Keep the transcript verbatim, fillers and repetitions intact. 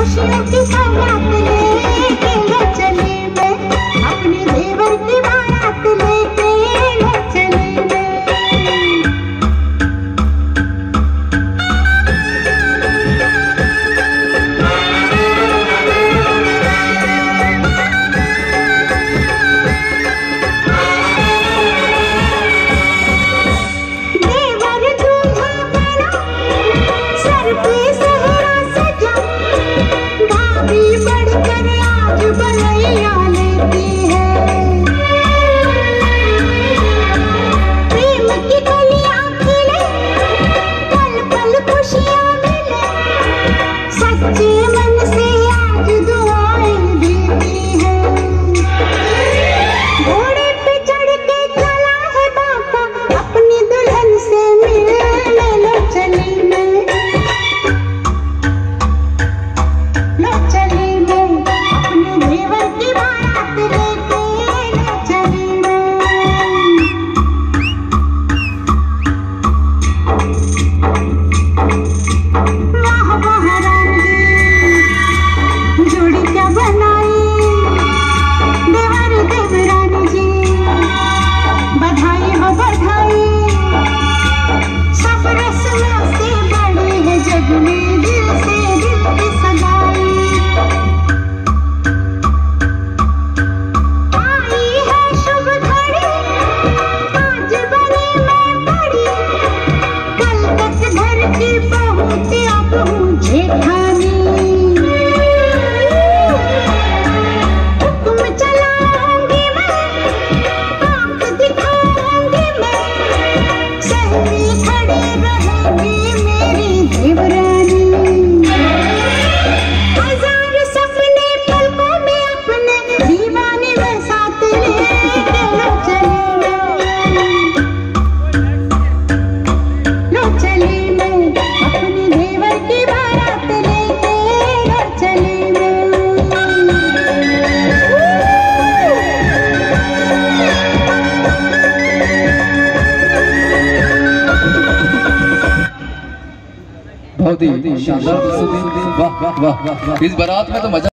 खुशियों की सौगात लेके लो चली मैं, अपने देवर की बारात लेके लो चली मैं। बहुत ही शानदार। वाह वाह वाह, इस बारात में तो मजा